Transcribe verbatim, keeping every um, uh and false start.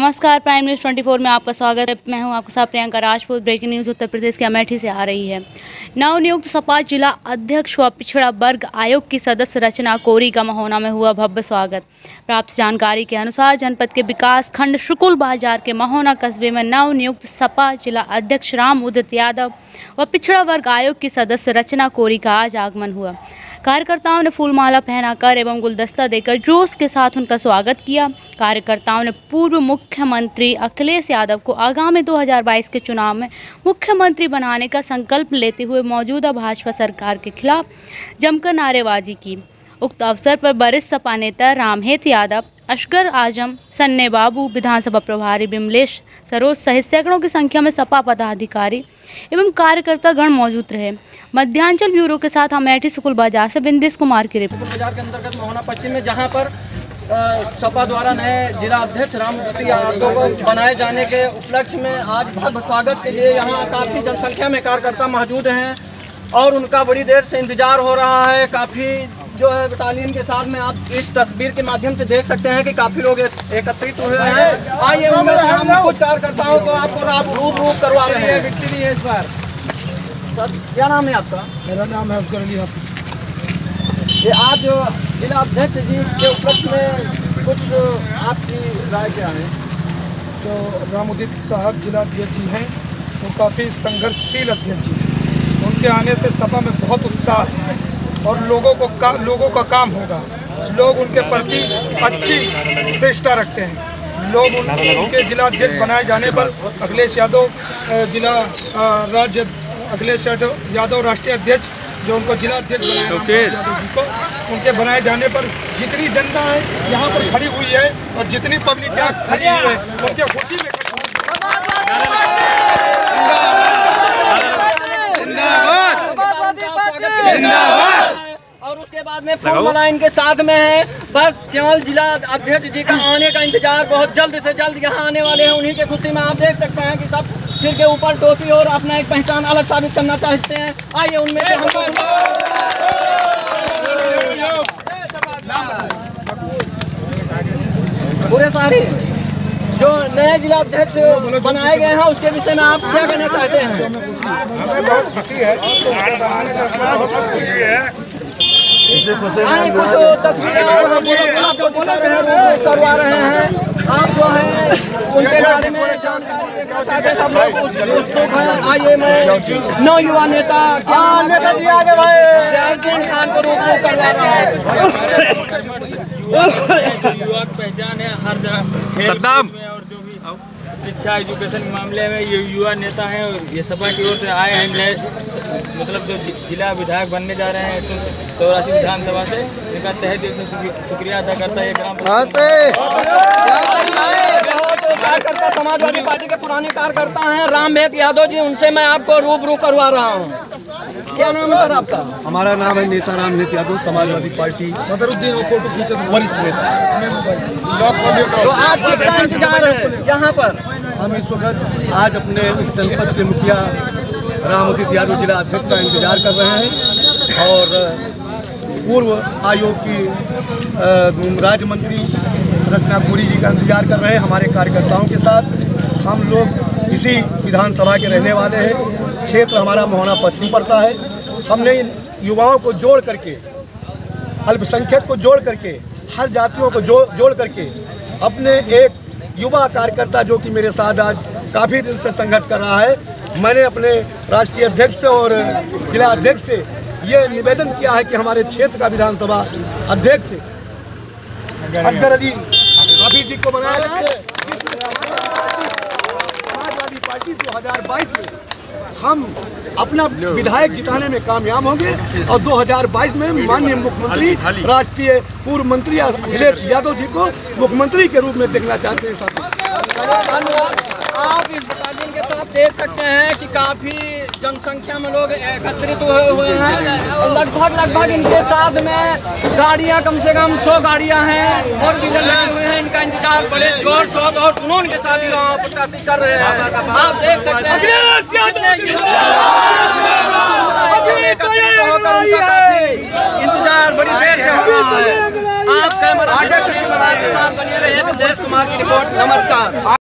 नमस्कार, prime news चौबीस में आपका स्वागत है। मैं हूं आपके साथ प्रियंका राजपूत। ब्रेकिंग न्यूज़ उत्तर प्रदेश के अमेठी से आ रही है। नवनियुक्त सपा जिला अध्यक्ष व पिछड़ा वर्ग आयोग की सदस्य रचना कोरी का महोना में हुआ भव्य स्वागत। प्राप्त जानकारी के अनुसार जनपद के विकास खंड शुकुल बाजार के महोना कस्बे में नवनियुक्त सपा जिला अध्यक्ष राम उदित यादव व पिछड़ा वर्ग आयोग की सदस्य रचना कोरी का आज आगमन हुआ। कार्यकर्ताओं ने फूलमाला पहनाकर एवं गुलदस्ता देकर जोश के साथ उनका स्वागत किया। कार्यकर्ताओं ने पूर्व मुख्यमंत्री अखिलेश यादव को आगामी दो हज़ार बाईस के चुनाव में मुख्यमंत्री बनाने का संकल्प लेते हुए मौजूदा भाजपा सरकार के खिलाफ जमकर नारेबाजी की। उक्त अवसर पर वरिष्ठ सपा नेता रामहेत यादव, असगर आजम, सन्ने बाबू, विधानसभा प्रभारी विमलेश सरोज सहित सैकड़ों की संख्या में सपा पदाधिकारी एवं कार्यकर्ता गण मौजूद रहे। मध्यांचल ब्यूरो के साथ अमेठी शुकुल बाजार से बिंदेश कुमार की रिपोर्ट। शुकुल बाजार के अंतर्गत महोना पश्चिम में जहां पर सपा द्वारा नए जिला अध्यक्ष राम उदित यादव को बनाए जाने के उपलक्ष्य में आज भव्य स्वागत के लिए यहां काफ़ी जनसंख्या में कार्यकर्ता मौजूद हैं और उनका बड़ी देर से इंतजार हो रहा है। काफ़ी जो है बटालियन के साथ में आप इस तस्वीर के माध्यम से देख सकते हैं कि काफ़ी लोग एकत्रित हुए हैं। आइए उनमें से हम कुछ कार्यकर्ताओं को आपको रूबरू करवा रहे हैं। व्यक्ति भी है इस बार। सर, क्या नाम है आपका? मेरा नाम है असगर अली। ये आज जिला अध्यक्ष जी के उपलक्ष्य में कुछ आपकी राय क्या है? जो राम उदित साहब जिला अध्यक्ष जी हैं वो काफ़ी संघर्षशील अध्यक्ष जी हैं। उनके आने से सपा में बहुत उत्साह है और लोगों को का लोगों का काम होगा। लोग उनके प्रति अच्छी चेष्टा रखते हैं। लोग उन, उनके जिला अध्यक्ष बनाए जाने पर अखिलेश यादव जिला राज्य अखिलेश यादव राष्ट्रीय अध्यक्ष जो उनको जिला अध्यक्ष बनाए यादव जी को, उनके बनाए जाने पर जितनी जनता है यहाँ पर खड़ी हुई है और जितनी पब्लिक यहाँ खड़ी हुई है उनके खुशी में और उसके बाद में फूलमाला इनके साथ में है। बस केवल जिला अध्यक्ष जी का आने का इंतजार, बहुत जल्द से जल्द यहाँ आने वाले हैं। उन्हीं के खुशी में आप देख सकते हैं कि सब सिर के ऊपर टोपी और अपना एक पहचान अलग साबित करना चाहते हैं। आइए उनमें से हमको पूरे सारे जो नए जिला अध्यक्ष बनाए गए हैं उसके विषय में आप क्या कहना चाहते हैं? हमें बहुत खुशी है। आए कुछ तस्वीरें आपको करवा रहे हैं। आप जो है उनके बारे में जानकारी देखना चाहते हैं। सब लोग उत्सुक हैं। आइए मैं नौ युवा नेता क्या नेता जी आगे भाई जैकीन खान को रूबरू करवा रहा है। युवा की पहचान है हर जगह सद्दाम और जो भी शिक्षा एजुकेशन के मामले में ये युवा नेता हैं और ये सपा की ओर से आए हैं। नए मतलब जो जिला विधायक बनने जा रहे हैं चौरासी विधानसभा से, इनका तहे दिल से शुक्रिया अदा करता है ग्राम कार्यकर्ता समाजवादी पार्टी के पुराने कार्यकर्ता हैं रामहेत यादव जी, उनसे मैं आपको रूबरू करवा रहा हूँ। क्या नाम है सर आपका? हमारा नाम है नेता रामहेत यादव, समाजवादी पार्टी मदरुद्दीन वरिष्ठ नेता। तो आज किसका इंतजार है यहाँ पर? हम इस वक्त आज अपने इस जनपद के मुखिया राम उदित यादव जिला अध्यक्ष का इंतजार कर रहे हैं और पूर्व आयोग की राज्य मंत्री रचना कोरी जी का इंतजार कर रहे हैं। हमारे कार्यकर्ताओं के साथ हम लोग इसी विधानसभा के रहने वाले हैं। क्षेत्र हमारा महोना पश्चिम पड़ता है। हमने युवाओं को जोड़ करके, अल्पसंख्यक को जोड़ करके, हर जातियों को जोड़ जोड़ करके अपने एक युवा कार्यकर्ता जो कि मेरे साथ आज काफ़ी दिन से संघर्ष कर रहा है, मैंने अपने राष्ट्रीय अध्यक्ष से और जिला अध्यक्ष से ये निवेदन किया है कि हमारे क्षेत्र का विधानसभा अध्यक्ष असगर अली हाफिज जी को बनाया जाए। समाजवादी पार्टी दो हज़ार बाईस में हम अपना विधायक जिताने में कामयाब होंगे और दो हज़ार बाईस में माननीय मुख्यमंत्री राष्ट्रीय पूर्व मंत्री अखिलेश यादव जी को मुख्यमंत्री के रूप में देखना चाहते हैं। धन्यवाद। आप इस बटालियन के साथ देख सकते हैं कि काफ़ी जनसंख्या में लोग एकत्रित हुए हुए हैं और लगभग लगभग इनके साथ में गाड़ियां कम से कम सौ गाड़ियां हैं और भी लगे हुए हैं। इनका इंतजार बड़े जोर शोर और जुनून के साथ ही वहाँ प्रकाशित कर रहे हैं। आप देख सकते हैं इंतजार बड़ी देर से हो रहा है। आप कैमरा के साथ बने रहे। बिंदेश कुमार की रिपोर्ट। नमस्कार।